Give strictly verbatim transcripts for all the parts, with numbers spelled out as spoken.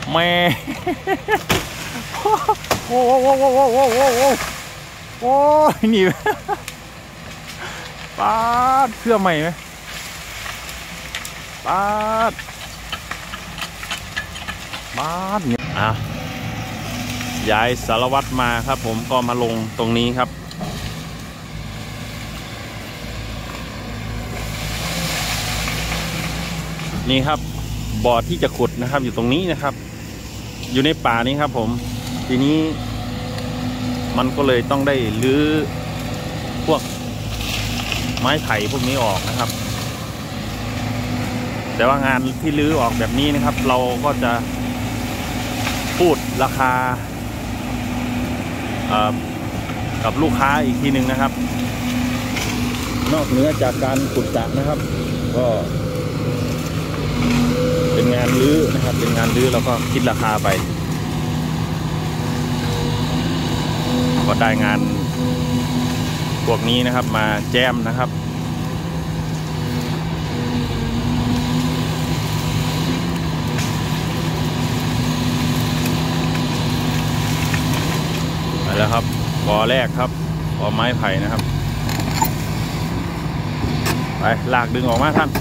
แม่โอ้โหโอ้โหโอ้โหโอ้โหโอ้ยนี่ปาดเสื้อใหม่ไหมปาดปาดเนี่ยอ่ะย้ายสารวัตรมาครับผมก็มาลงตรงนี้ครับนี่ครับบ่อที่จะขุดนะครับอยู่ตรงนี้นะครับอยู่ในป่านี้ครับผมทีนี้มันก็เลยต้องได้รื้อพวกไม้ไผ่พวกนี้ออกนะครับแต่ว่างานที่รื้อออกแบบนี้นะครับเราก็จะพูดราคากับลูกค้าอีกทีหนึ่งนะครับนอกเหนือจากการขุดสระนะครับก็เป็นงานรื้อนะครับเป็นงานรื้อเราก็คิดราคาไปก็ได้งานพวกนี้นะครับมาแจมนะครับไปแล้วครับกอแรกครับกอไม้ไผ่นะครับไปลากดึงออกมาท่าน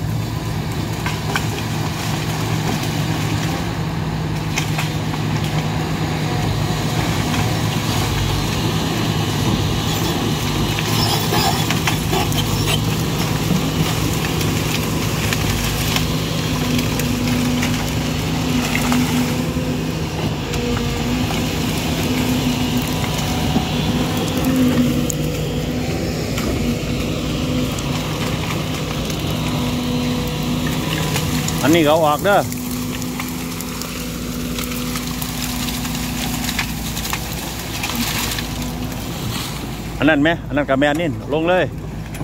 อันนี้เขาออกเด้ออันนั้นไหมอันนั้นกับแมนนี่ลงเลย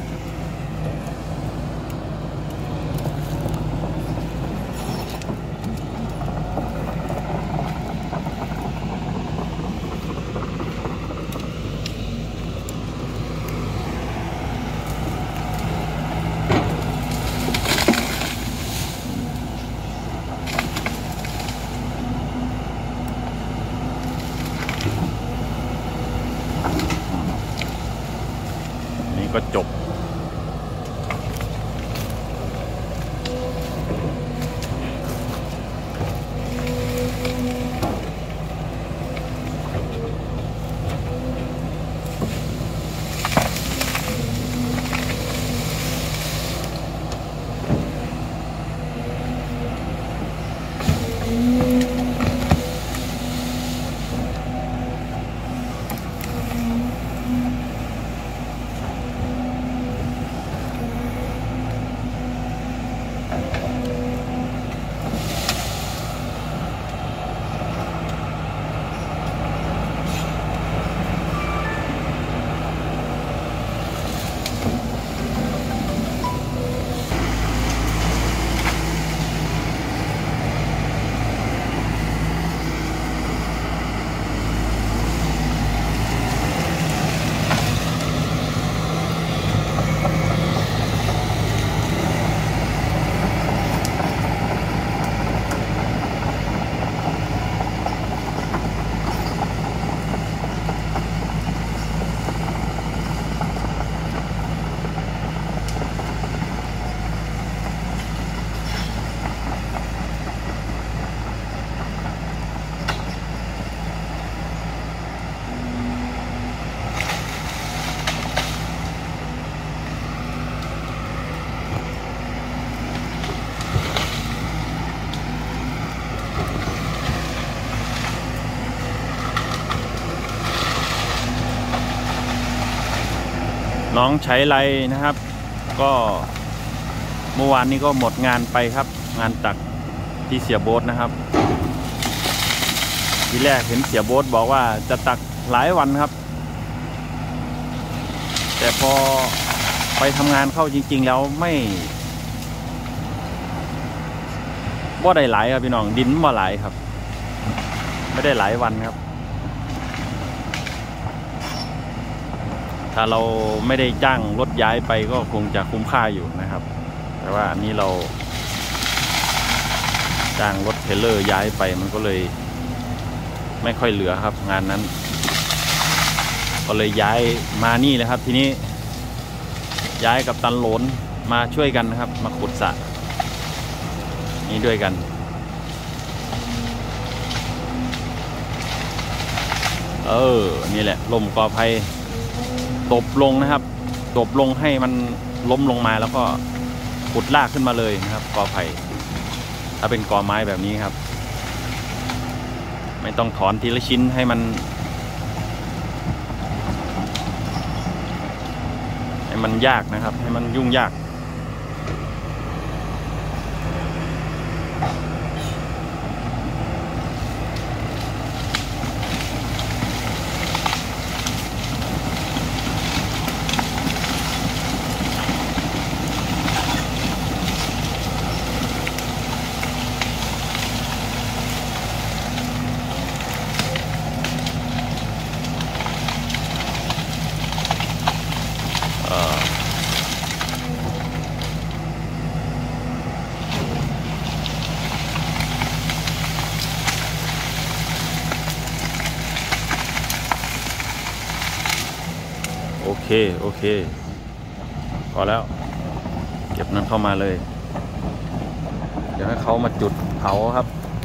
ก็จบน้องใช้ไรนะครับก็เมื่อวานนี้ก็หมดงานไปครับงานตักที่เสียโบ๊ทนะครับทีแรกเห็นเสียโบ๊ทบอกว่าจะตักหลายวันครับแต่พอไปทำงานเข้าจริงๆแล้วไม่บ่ได้หลายครับพี่น้องดินบ่หลายครับไม่ได้หลายวันครับถ้าเราไม่ได้จ้างรถย้ายไปก็คงจะคุ้มค่าอยู่นะครับแต่ว่าอันนี้เราจ้างรถทรลเลอร์ย้ายไปมันก็เลยไม่ค่อยเหลือครับงานนั้นก็เลยย้ายมานี่เลยครับทีนี้ย้ายกับตันโหลนมาช่วยกันนะครับมาขุดสระนี้ด้วยกันเออนี่แหละลมกอไผ่ตบลงนะครับตบลงให้มันล้มลงมาแล้วก็ขุดลากขึ้นมาเลยนะครับกอไผ่ถ้าเป็นกอไม้แบบนี้ครับไม่ต้องถอนทีละชิ้นให้มันให้มันยากนะครับให้มันยุ่งยากโอเคโอเคพอแล้วเก็บนั้นเข้ามาเลยเดี๋ยวให้เขามาจุดเผาครับ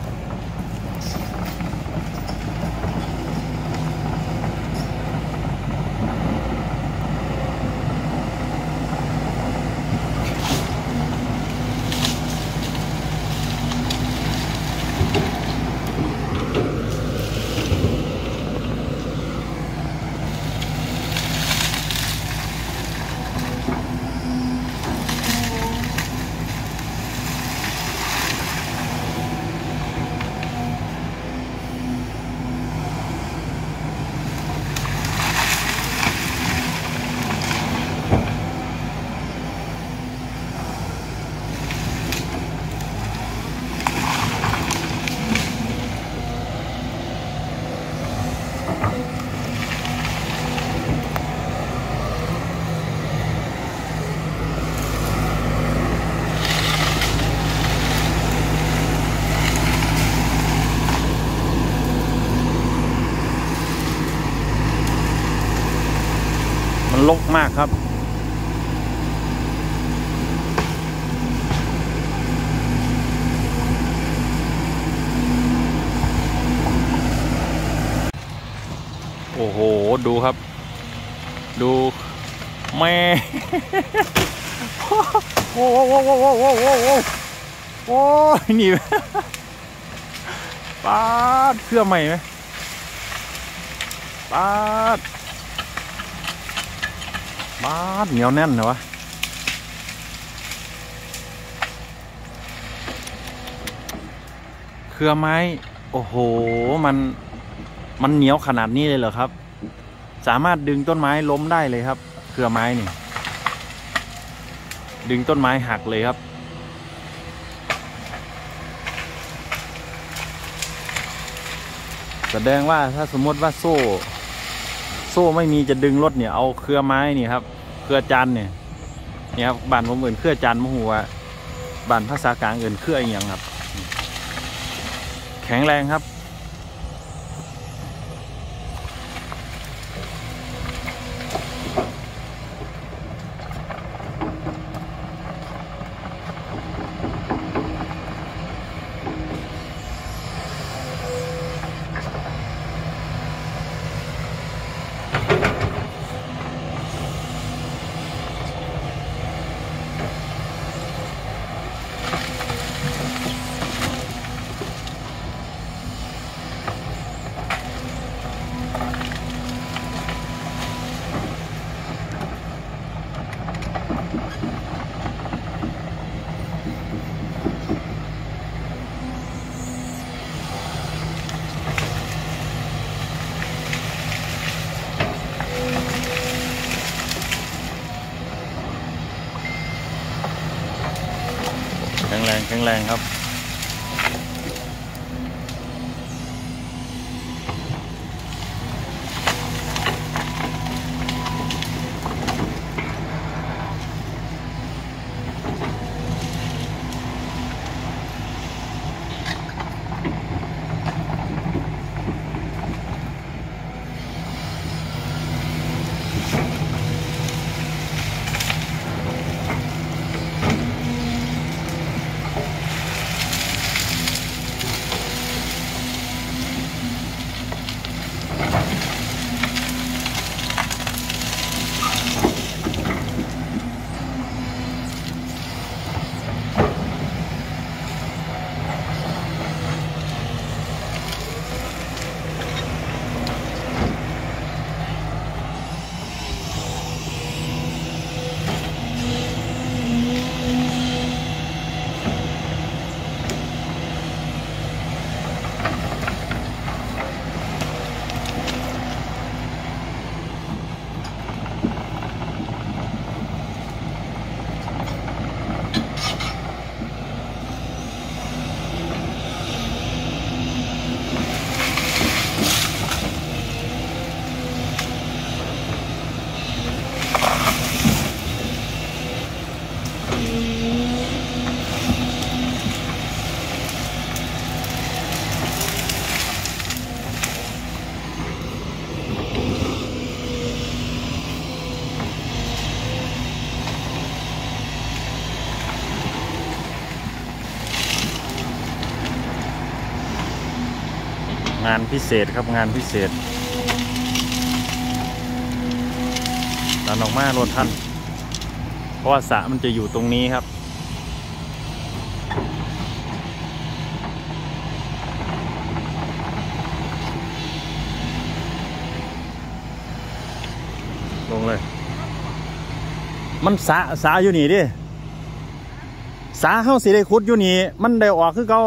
มันรกมากครับโอ้โหดูครับดูแม่โอ้โหโอ้โหโอ้โหโอ้โหโอ้ยนี่ปาดเครื่องใหม่ไหมปาดปาดเหนียวแน่นเหรอวะเครือไม้โอ้โหมันมันเหนียวขนาดนี้เลยเหรอครับสามารถดึงต้นไม้ล้มได้เลยครับเครือไม้นี่ดึงต้นไม้หักเลยครับแสดงว่าถ้าสมมติว่าโซ่โซ่ไม่มีจะดึงรถเนี่ยเอาเครือไม้นี่ครับเครือจันเนี่ยนี่ครับบ้านผมเอื่นเครือจันมะหัวบ้านภาษากลางเอื่นเครืออย่างครับแข็งแรงครับแข็งแรงแข็งแรงครับงานพิเศษครับงานพิเศษดันออกมารถท่านเพราะว่าสระมันจะอยู่ตรงนี้ครับลงเลยมันสระสระอยู่นี่ดิสระเข้าสิได้ขุดอยู่นี่มันได้ออกคือเก่า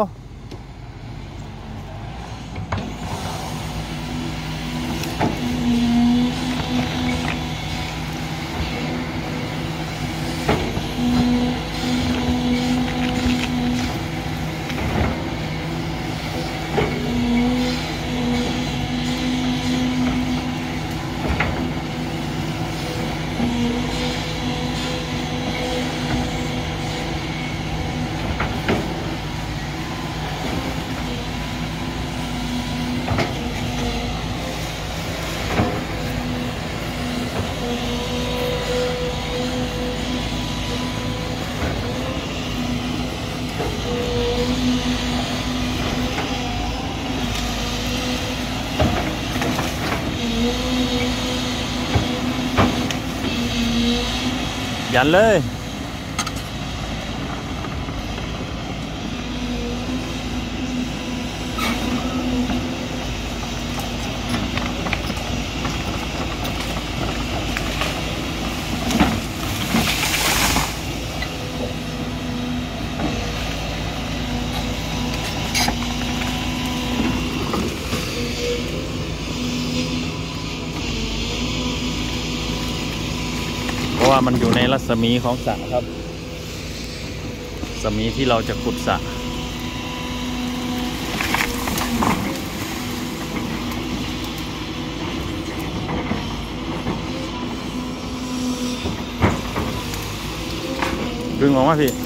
ยันเลยเพราะว่ามันอยู่ในรัศมีของสระครับรัศมีที่เราจะขุดสระดึงออกมาพี่